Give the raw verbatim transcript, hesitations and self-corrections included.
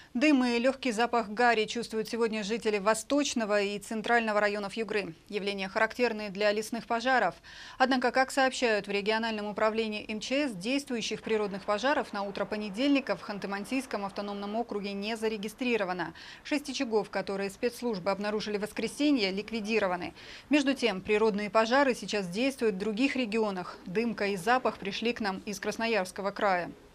Дым и легкий запах гари чувствуют сегодня жители Восточного и Центрального районов Югры. Явления характерные для лесных пожаров. Однако, как сообщают в региональном управлении эм че эс, действующих природных пожаров на утро понедельника в Ханты-Мансийском автономном округе не зарегистрировано. Шесть очагов, которые спецслужбы обнаружили в воскресенье, ликвидированы. Между тем, природные пожары сейчас действуют в других регионах. Дымка и запах пришли к нам из Красноярского края.